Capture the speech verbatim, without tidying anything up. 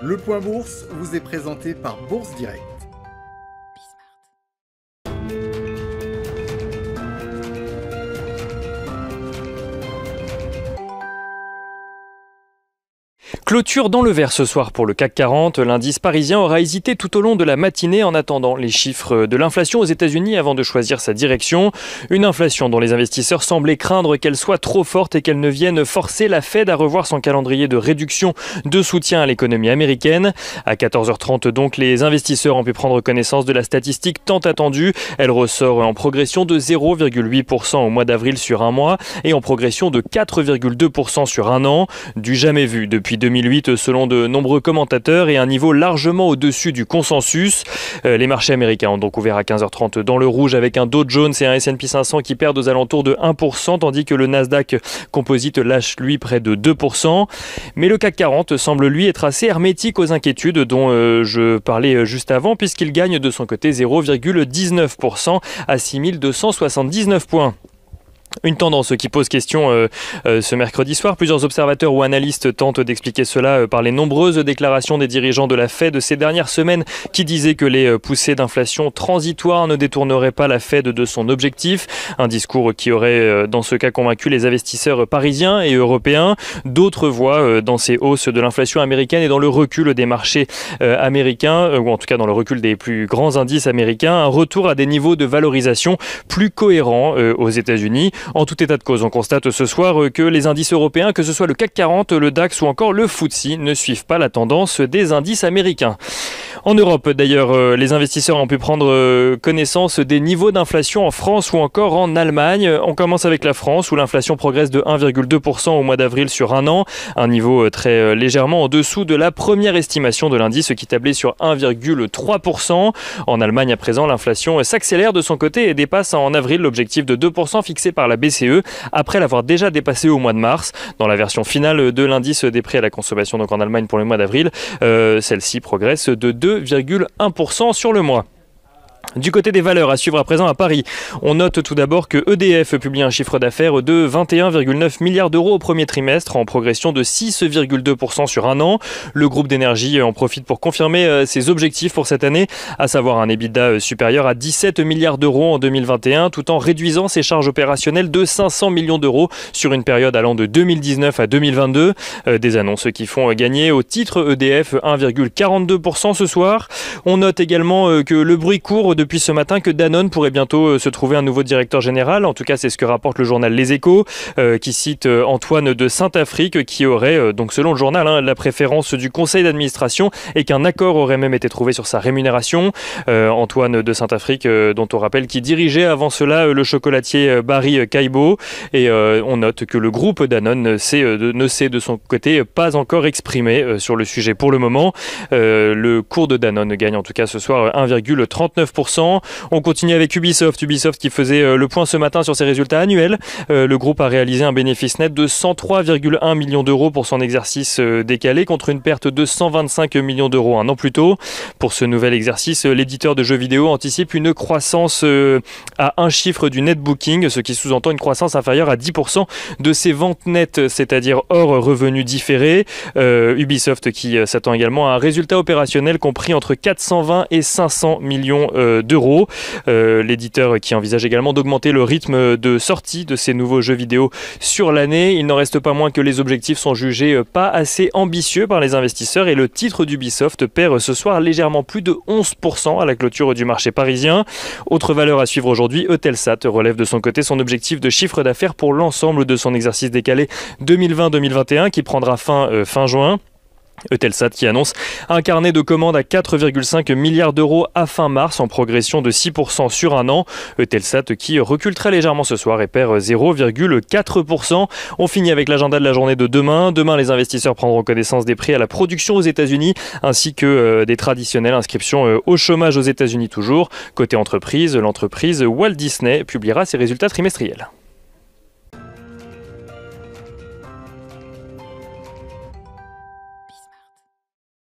Le Point Bourse vous est présenté par Bourse Direct. Clôture dans le vert ce soir pour le C A C quarante. L'indice parisien aura hésité tout au long de la matinée en attendant les chiffres de l'inflation aux États-Unis avant de choisir sa direction. Une inflation dont les investisseurs semblaient craindre qu'elle soit trop forte et qu'elle ne vienne forcer la Fed à revoir son calendrier de réduction de soutien à l'économie américaine. À quatorze heures trente donc, les investisseurs ont pu prendre connaissance de la statistique tant attendue. Elle ressort en progression de zéro virgule huit pour cent au mois d'avril sur un mois et en progression de quatre virgule deux pour cent sur un an. Du jamais vu depuis deux mille huit selon de nombreux commentateurs et un niveau largement au-dessus du consensus. Euh, les marchés américains ont donc ouvert à quinze heures trente dans le rouge avec un Dow Jones et un S and P cinq cents qui perdent aux alentours de un pour cent tandis que le Nasdaq Composite lâche lui près de deux pour cent. Mais le C A C quarante semble lui être assez hermétique aux inquiétudes dont euh, je parlais juste avant puisqu'il gagne de son côté zéro virgule dix-neuf pour cent à six mille deux cent soixante-dix-neuf points. Une tendance qui pose question euh, euh, ce mercredi soir. Plusieurs observateurs ou analystes tentent d'expliquer cela euh, par les nombreuses déclarations des dirigeants de la Fed ces dernières semaines qui disaient que les euh, poussées d'inflation transitoires ne détourneraient pas la Fed de son objectif. Un discours qui aurait euh, dans ce cas convaincu les investisseurs parisiens et européens. D'autres voient euh, dans ces hausses de l'inflation américaine et dans le recul des marchés euh, américains, euh, ou en tout cas dans le recul des plus grands indices américains, un retour à des niveaux de valorisation plus cohérents euh, aux États-Unis. En tout état de cause, on constate ce soir que les indices européens, que ce soit le C A C quarante, le DAX ou encore le F T S E, ne suivent pas la tendance des indices américains. En Europe, d'ailleurs, les investisseurs ont pu prendre connaissance des niveaux d'inflation en France ou encore en Allemagne. On commence avec la France où l'inflation progresse de un virgule deux pour cent au mois d'avril sur un an, un niveau très légèrement en dessous de la première estimation de l'indice qui tablait sur un virgule trois pour cent. En Allemagne, à présent, l'inflation s'accélère de son côté et dépasse en avril l'objectif de deux pour cent fixé par la B C E après l'avoir déjà dépassé au mois de mars. Dans la version finale de l'indice des prix à la consommation donc en Allemagne pour le mois d'avril, euh, celle-ci progresse de deux virgule un pour cent sur le mois. Du côté des valeurs, à suivre à présent à Paris, on note tout d'abord que E D F publie un chiffre d'affaires de vingt et un virgule neuf milliards d'euros au premier trimestre, en progression de six virgule deux pour cent sur un an. Le groupe d'énergie en profite pour confirmer ses objectifs pour cette année, à savoir un EBITDA supérieur à dix-sept milliards d'euros en deux mille vingt et un, tout en réduisant ses charges opérationnelles de cinq cents millions d'euros sur une période allant de deux mille dix-neuf à deux mille vingt-deux. Des annonces qui font gagner au titre E D F un virgule quarante-deux pour cent ce soir. On note également que le bruit court depuis ce matin que Danone pourrait bientôt se trouver un nouveau directeur général. En tout cas, c'est ce que rapporte le journal Les Échos, euh, qui cite Antoine de Saint-Affrique, qui aurait, euh, donc selon le journal, hein, la préférence du conseil d'administration et qu'un accord aurait même été trouvé sur sa rémunération. Euh, Antoine de Saint-Affrique, euh, dont on rappelle qu'il dirigeait avant cela euh, le chocolatier Barry Callebaut. Et euh, on note que le groupe Danone s'est, euh, ne s'est de son côté pas encore exprimé euh, sur le sujet pour le moment. Euh, le cours de Danone gagne en tout cas ce soir un virgule trente-neuf pour cent. On continue avec Ubisoft. Ubisoft qui faisait le point ce matin sur ses résultats annuels. Euh, le groupe a réalisé un bénéfice net de cent trois virgule un millions d'euros pour son exercice décalé contre une perte de cent vingt-cinq millions d'euros un an plus tôt. Pour ce nouvel exercice, l'éditeur de jeux vidéo anticipe une croissance à un chiffre du net booking, ce qui sous-entend une croissance inférieure à dix pour cent de ses ventes nettes, c'est-à-dire hors revenus différés. Euh, Ubisoft qui s'attend également à un résultat opérationnel compris entre quatre cent vingt et cinq cents millions euh, d'euros. Euh, l'éditeur qui envisage également d'augmenter le rythme de sortie de ces nouveaux jeux vidéo sur l'année. Il n'en reste pas moins que les objectifs sont jugés pas assez ambitieux par les investisseurs et le titre d'Ubisoft perd ce soir légèrement plus de onze pour cent à la clôture du marché parisien. Autre valeur à suivre aujourd'hui, Eutelsat relève de son côté son objectif de chiffre d'affaires pour l'ensemble de son exercice décalé deux mille vingt deux mille vingt et un qui prendra fin euh, fin juin. Eutelsat qui annonce un carnet de commandes à quatre virgule cinq milliards d'euros à fin mars en progression de six pour cent sur un an. Eutelsat qui recule très légèrement ce soir et perd zéro virgule quatre pour cent. On finit avec l'agenda de la journée de demain. Demain, les investisseurs prendront connaissance des prix à la production aux États-Unis ainsi que euh, des traditionnelles inscriptions euh, au chômage aux États-Unis toujours. Côté entreprise, l'entreprise Walt Disney publiera ses résultats trimestriels.